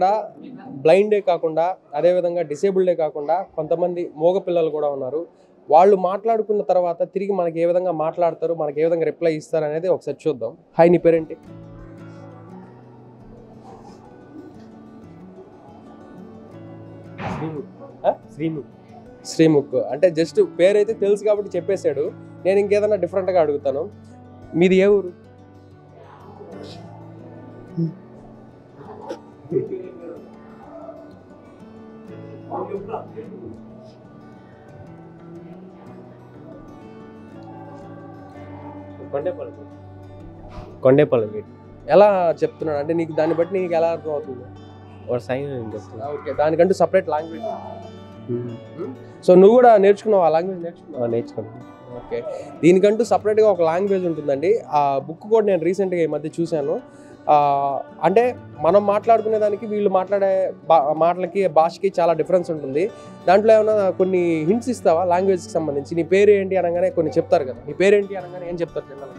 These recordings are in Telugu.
ఇక్కడ బ్లైండే కాకుండా అదేవిధంగా డిసేబుల్డే కాకుండా కొంతమంది మోగ పిల్లలు కూడా ఉన్నారు. వాళ్ళు మాట్లాడుకున్న తర్వాత తిరిగి మనకి ఏ విధంగా మాట్లాడతారు, మనకి ఏ విధంగా రిప్లై ఇస్తారు అనేది ఒకసారి చూద్దాం. హాయ్, నీ పేరేంటి? శ్రీముఖ్ అంటే జస్ట్ పేరైతే తెలుసు కాబట్టి చెప్పేశాడు. నేను ఇంకేదన్నా డిఫరెంట్గా అడుగుతాను. మీది ఏ ఊరు? కొండేపల్లి. ఎలా చెప్తున్నాడు అంటే నీకు దాన్ని బట్టి నీకు ఎలా అర్థం అవుతుంది? ఓకే, దానికంటూ సపరేట్ లాంగ్వేజ్. సో నువ్వు కూడా నేర్చుకున్నావు, ఆ లాంగ్వేజ్ నేర్చుకున్నాను. ఓకే, దీనికంటూ సపరేట్గా ఒక లాంగ్వేజ్ ఉంటుందండి. ఆ బుక్ కూడా నేను రీసెంట్గా ఈ మధ్య చూశాను. అంటే మనం మాట్లాడుకునే దానికి వీళ్ళు మాట్లాడే మాటలకి భాషకి చాలా డిఫరెన్స్ ఉంటుంది. దాంట్లో ఏమైనా కొన్ని హింట్స్ ఇస్తావా లాంగ్వేజ్కి సంబంధించి? నీ పేరు ఏంటి అనగానే కొన్ని చెప్తారు కదా, నీ పేరేంటి అనగానే ఏం చెప్తారు జనరల్గా?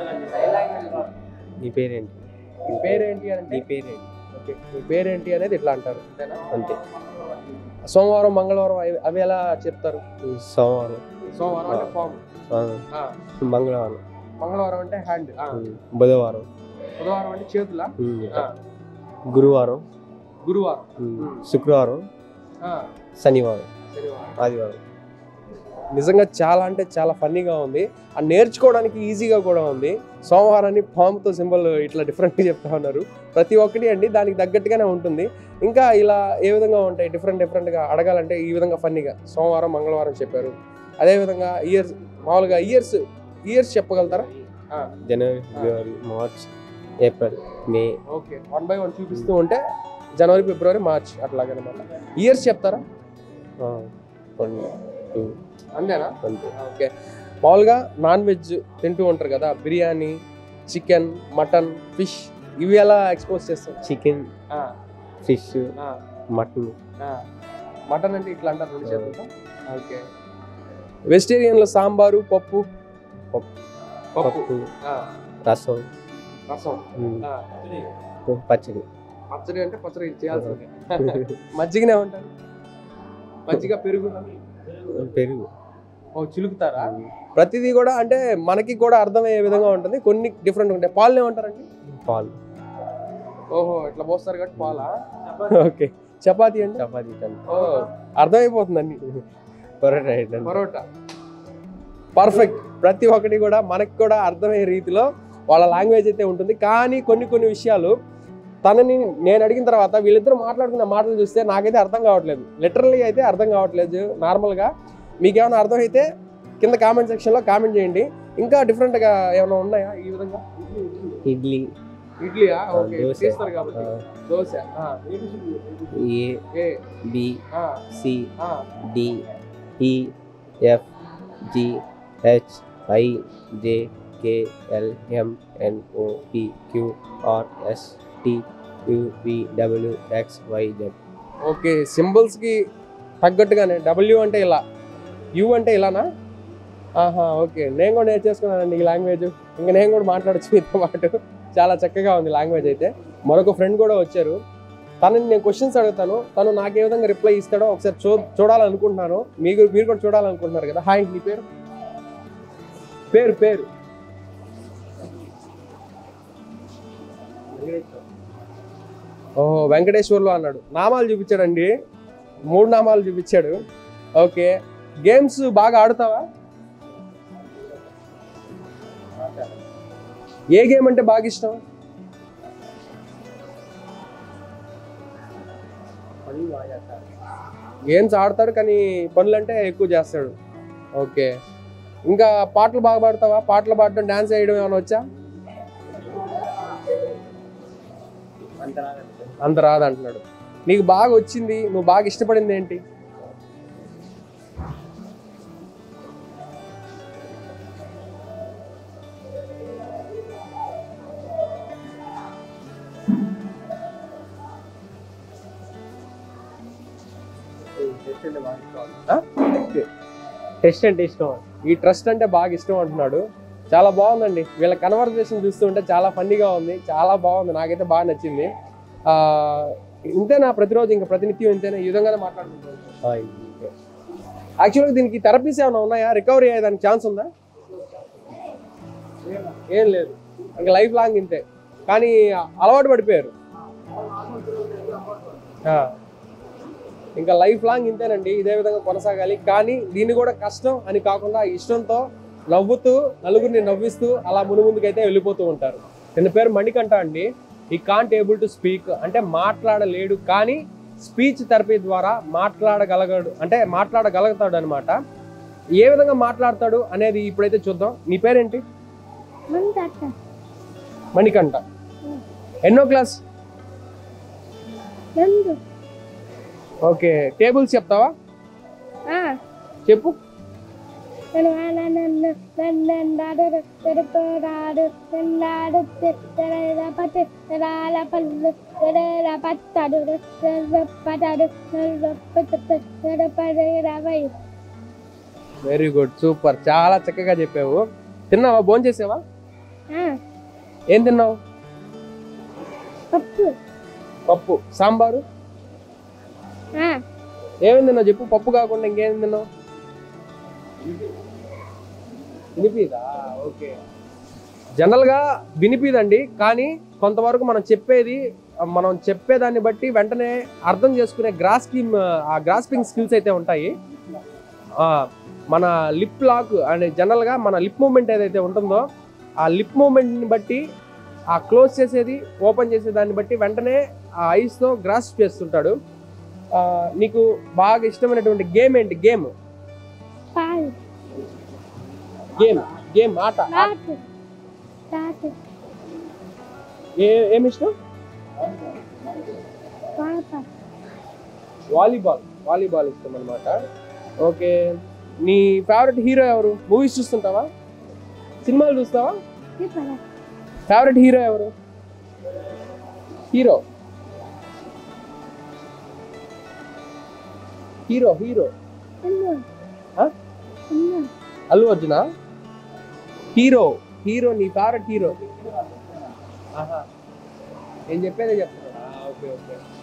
నీ పేరేంటి? నీ పేరేంటి అంటే నీ పేరేంటి? ఓకే, నీ పేరేంటి అనేది ఇట్లా అంటారు అంతే. సోమవారం, మంగళవారం అవి ఎలా చెప్తారు? సోమవారం అంటే ఫామ్, మంగళవారం, మంగళవారం అంటే హ్యాండ్, బుధవారం, బుధవారం అంటే చేతుల, గురువారం, శుక్రవారం, శనివారం, ఆదివారం. నిజంగా చాలా అంటే చాలా ఫన్నీగా ఉంది. అది నేర్చుకోవడానికి ఈజీగా కూడా ఉంది. సోమవారాన్ని పాముతో సింబల్ ఇట్లా డిఫరెంట్గా చెప్తా ఉన్నారు. ప్రతి ఒక్కటి అండి దానికి తగ్గట్టుగానే ఉంటుంది. ఇంకా ఇలా ఏ విధంగా ఉంటాయి డిఫరెంట్గా అడగాలంటే ఈ విధంగా ఫన్నీగా సోమవారం, మంగళవారం చెప్పారు. అదేవిధంగా మామూలుగా ఇయర్స్ చెప్పగలుగుతారా? January, February, March, April, May. Okay, 1 by 1 చూపిస్తూ ఉంటే జనవరి, ఫిబ్రవరి, మార్చ్ అట్లాగనమాట. ఇయర్స్ చెప్తారా? 1, 2 అంతేనా? అంతే. ఓకే, మామూలుగా నాన్ వెజ్ తింటూ ఉంటారు కదా, బిర్యానీ, చికెన్, మటన్, ఫిష్, ఇవి ఎలా ఎక్స్పోజ్ చేస్తారు? Chicken, fish, mutton. మటన్ అంటే ఇట్లా అంటారు రెండు చేతులతో. ఓకే, వెజిటేరియన్లో సాంబారు, పప్పు, రసం, పచ్చడి. పచ్చడి అంటే పచ్చడి చేయాల్సిందే. మజ్జిగనే ఉంటారు. మజ్జిగ, పెరుగు. చిలుకుతారా? ప్రతిదీ కూడా అంటే మనకి కూడా అర్థమయ్యే విధంగా ఉంటుంది. కొన్ని డిఫరెంట్ ఉంటాయి. పాలు ఏమంటారండి? పాలు. ఓహో, ఇట్లా పోస్తారు కాబట్టి పాలా. ఓకే, చపాతీ అంటే? చపాతీ. అర్థమైపోతుంది అన్ని. పరోటా. పర్ఫెక్ట్. ప్రతి ఒక్కటి కూడా మనకి కూడా అర్థమయ్యే రీతిలో వాళ్ళ లాంగ్వేజ్ అయితే ఉంటుంది. కానీ కొన్ని విషయాలు తనని నేను అడిగిన తర్వాత వీళ్ళిద్దరు మాట్లాడుకున్న మాటలు చూస్తే నాకైతే అర్థం కావట్లేదు. లిటరల్లీ అయితే అర్థం కావట్లేదు. నార్మల్గా మీకేమైనా అర్థమైతే కింద కామెంట్ సెక్షన్లో కామెంట్ చేయండి. ఇంకా డిఫరెంట్గా ఏమైనా ఉన్నాయా ఈ విధంగా? ఇడ్లీయా? ఓకే, చేస్తారు కాబట్టి dosa. A, B, C, D, E, F, G, H, I, J, K, L, M, N, O, P, Q, R, S, T, U, V, W, X, Y, Z. Okay, సింబల్స్కి తగ్గట్టుగానే డబ్ల్యూ అంటే ఇలా, యూ అంటే ఇలానా? ఓకే, నేను కూడా నేర్చేసుకున్నానండి ఈ లాంగ్వేజ్. ఇంకా నేను కూడా మాట్లాడచ్చు మీతో పాటు. చాలా చక్కగా ఉంది లాంగ్వేజ్ అయితే. మరొక ఫ్రెండ్ కూడా వచ్చారు. తనని నేను క్వశ్చన్స్ అడుగుతాను, తను నాకు ఏ విధంగా రిప్లై ఇస్తాడో ఒకసారి చూడాలనుకుంటున్నాను. మీరు కూడా చూడాలనుకుంటున్నారు కదా. హాయ్, నీ పేరు? పేరు ఓహో, వెంకటేశ్వర్లు అన్నాడు. నామాలు చూపించాడండి, 3 నామాలు చూపించాడు. ఓకే, గేమ్స్ బాగా ఆడుతావా? ఏ గేమ్ అంటే బాగా ఇష్టం? గేమ్స్ ఆడతాడు కానీ పనులు అంటే ఎక్కువ చేస్తాడు. ఓకే, ఇంకా పాటలు బాగా పాడతావా? పాటలు పాడటం, డాన్స్ వేయడం ఏమైనా వచ్చా? అంత రాదంటున్నాడు. నీకు బాగా వచ్చింది, నువ్వు బాగా ఇష్టపడింది ఏంటి? టెస్ట్ అంటే ఇష్టం. ఈ ట్రస్ట్ అంటే బాగా ఇష్టం అంటున్నాడు. చాలా బాగుందండి. వీళ్ళ కన్వర్జేషన్ చూస్తుంటే చాలా ఫన్నీగా ఉంది, చాలా బాగుంది. నాకైతే బాగా నచ్చింది. ఇంతేనా ప్రతిరోజు ఇంకా ప్రతినిత్యం ఇంతేనా ఈ విధంగానే మాట్లాడుకుంటారు? యాక్చువల్గా దీనికి థెరపీస్ ఏమైనా ఉన్నాయా? రికవరీ అయ్యేదానికి ఛాన్స్ ఉందా? ఏం లేదు, ఇంకా లైఫ్ లాంగ్ ఇంతే. కానీ అలవాటు పడిపోయారు, ఇంకా లైఫ్ లాంగ్ ఇంతేనండి, ఇదే విధంగా కొనసాగాలి. కానీ దీన్ని కూడా కష్టం అని కాకుండా ఇష్టంతో నవ్వుతూ నలుగురిని నవ్విస్తూ అలా ముందుకైతే వెళ్ళిపోతూ ఉంటారు. తన పేరు మణికంఠ అండి. ఈ కాంట్ ఏబుల్ టు స్పీక్ అంటే మాట్లాడలేడు, కానీ స్పీచ్ థెరపీ ద్వారా మాట్లాడగలుగుతాడు అనమాట. ఏ విధంగా మాట్లాడతాడు అనేది ఇప్పుడైతే చూద్దాం. నీ పేరేంటి? మణికంఠ. ఎన్నో క్లాస్? ఓకే, టేబుల్స్ చెప్తావా? చెప్పు. వెరీ గుడ్, సూపర్, చాలా చక్కగా చెప్పావు. తిన్నావా? భోజనం చేసావా? ఏం తిన్నావు? పప్పు, సాంబారు. ఏమేమి తిన్నావు చెప్పు. పప్పు కాకుండా ఇంకేం తిన్నావు? వినిపిదా? ఓకే, జనరల్గా వినిపిదండి, కానీ కొంతవరకు మనం చెప్పేదాన్ని బట్టి వెంటనే అర్థం చేసుకునే గ్రాస్పింగ్ స్కిల్స్ అయితే ఉంటాయి. మన లిప్ లాక్ అండ్ జనరల్గా మన లిప్ మూమెంట్ ఏదైతే ఉంటుందో ఆ లిప్ మూమెంట్ని బట్టి ఆ క్లోజ్ చేసేది ఓపెన్ చేసే దాన్ని బట్టి వెంటనే ఆ ఐస్తో గ్రాస్ప్ చేస్తుంటాడు. నీకు బాగా ఇష్టమైనటువంటి గేమ్ ఏంటి? గేమ్ ఆట ఏమి ఇష్టం? వాలీబాల్ ఇష్టం అనమాట. ఓకే, నీ ఫేవరెట్ హీరో ఎవరు? మూవీస్ చూస్తుంటావా? సినిమాలు చూస్తావా? ఫేవరెట్ హీరో ఎవరు? హీరో అల్లు అర్జునా? హీరో నీ ఫేవరెట్ హీరో? నేను చెప్పేదే చెప్తున్నా. ఓకే.